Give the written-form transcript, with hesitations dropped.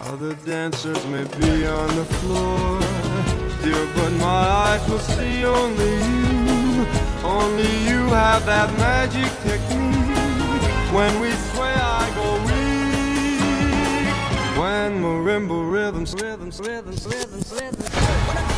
Other dancers may be on the floor, dear, but my eyes will see only you. Only you have that magic technique. When we sway, I go weak. When marimba rhythms